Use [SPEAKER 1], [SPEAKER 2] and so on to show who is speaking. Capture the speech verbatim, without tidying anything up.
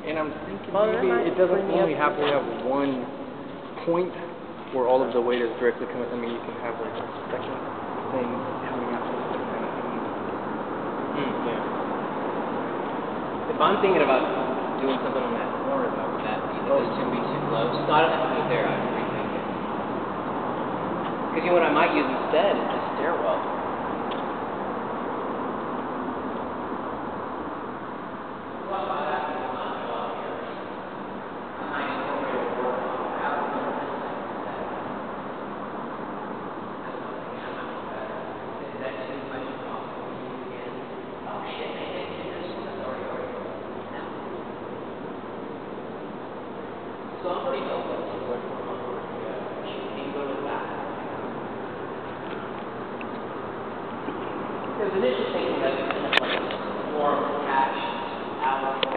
[SPEAKER 1] And I'm thinking
[SPEAKER 2] Well, that
[SPEAKER 1] maybe
[SPEAKER 2] might
[SPEAKER 1] it doesn't
[SPEAKER 2] bring me
[SPEAKER 1] only
[SPEAKER 2] up-
[SPEAKER 1] have to have one point where all of the weight is directly coming. I mean, you can have like a second thing coming out of the kind of thing.
[SPEAKER 3] Mm, yeah. If I'm thinking about doing something on that corner, though, would that be, those two be too close? No, I don't have to do it there. I have to rethink it. Because you know what I might use instead is this stairwell. So I'm pretty open to what you can go with that. Because initially thinking that it's kind of like a form attached out.